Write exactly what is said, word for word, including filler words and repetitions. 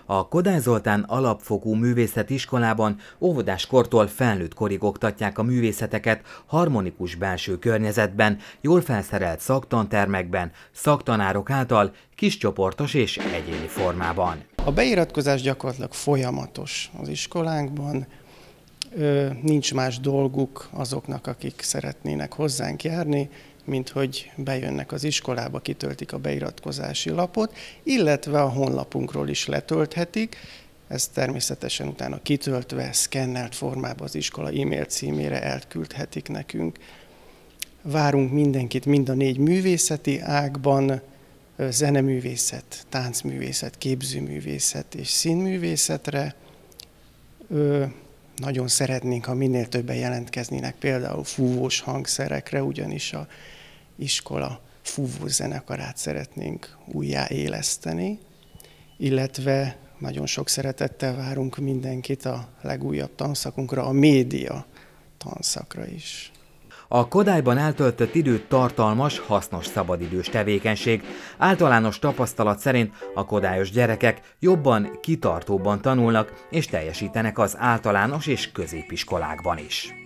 A Kodály Zoltán alapfokú művészetiskolában óvodáskortól felnőtt korig oktatják a művészeteket harmonikus belső környezetben, jól felszerelt szaktantermekben, szaktanárok által, kiscsoportos és egyéni formában. A beiratkozás gyakorlatilag folyamatos az iskolánkban, nincs más dolguk azoknak, akik szeretnének hozzánk járni, mint hogy bejönnek az iskolába, kitöltik a beiratkozási lapot, illetve a honlapunkról is letölthetik. Ezt természetesen utána kitöltve, szkennelt formában az iskola e-mail címére elküldhetik nekünk. Várunk mindenkit mind a négy művészeti ágban, zeneművészet, táncművészet, képzőművészet és színművészetre. Nagyon szeretnénk, ha minél többen jelentkeznének például fúvós hangszerekre, ugyanis az iskola fúvós zenekarát szeretnénk újjáéleszteni, illetve nagyon sok szeretettel várunk mindenkit a legújabb tanszakunkra, a média tanszakra is. A Kodályban eltöltött idő tartalmas, hasznos szabadidős tevékenység. Általános tapasztalat szerint a kodályos gyerekek jobban, kitartóbban tanulnak és teljesítenek az általános és középiskolákban is.